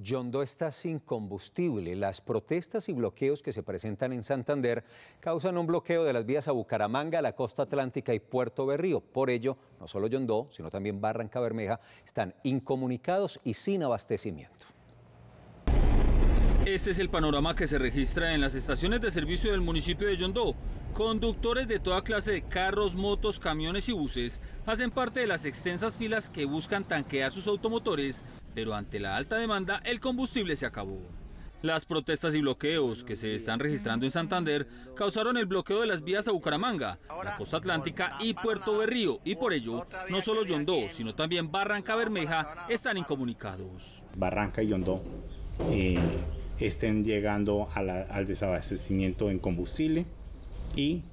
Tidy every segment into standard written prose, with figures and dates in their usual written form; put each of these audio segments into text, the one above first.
Yondó está sin combustible. Las protestas y bloqueos que se presentan en Santander causan un bloqueo de las vías a Bucaramanga, la costa atlántica y Puerto Berrío. Por ello, no solo Yondó, sino también Barrancabermeja están incomunicados y sin abastecimiento. Este es el panorama que se registra en las estaciones de servicio del municipio de Yondó. Conductores de toda clase de carros, motos, camiones y buses hacen parte de las extensas filas que buscan tanquear sus automotores, pero ante la alta demanda el combustible se acabó. Las protestas y bloqueos que se están registrando en Santander causaron el bloqueo de las vías a Bucaramanga, la costa atlántica y Puerto Berrío, y por ello no solo Yondó, sino también Barrancabermeja están incomunicados. Barranca y Yondó estén llegando al desabastecimiento en combustible y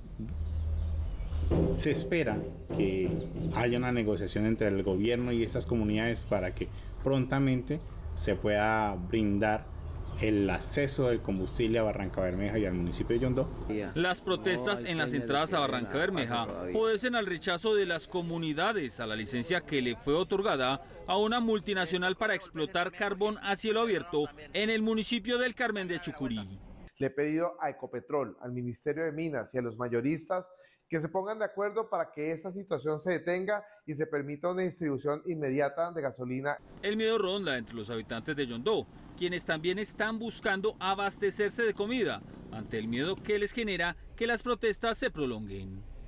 se espera que haya una negociación entre el gobierno y estas comunidades para que prontamente se pueda brindar el acceso del combustible a Barrancabermeja y al municipio de Yondó. Las protestas en las entradas a Barrancabermeja obedecen al rechazo de las comunidades a la licencia que le fue otorgada a una multinacional para explotar carbón a cielo abierto en el municipio del Carmen de Chucurí. Le he pedido a Ecopetrol, al Ministerio de Minas y a los mayoristas que se pongan de acuerdo para que esta situación se detenga y se permita una distribución inmediata de gasolina. El miedo ronda entre los habitantes de Yondó, quienes también están buscando abastecerse de comida, ante el miedo que les genera que las protestas se prolonguen.